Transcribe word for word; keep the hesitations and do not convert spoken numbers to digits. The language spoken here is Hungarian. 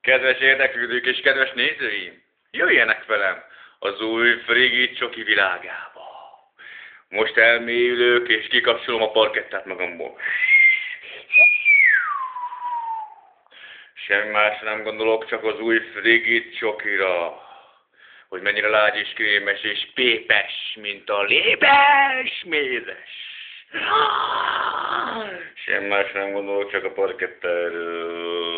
Kedves érdeklődők és kedves nézőim, jöjjenek velem az új Frigid Csoki világába. Most elmélyülök és kikapcsolom a parkettát magamból. Semmi másra nem gondolok, csak az új Frigid Csokira. Hogy mennyire lágy és krémes és pépes, mint a lépes mézes. Semmi másra nem gondolok, csak a parkettáról.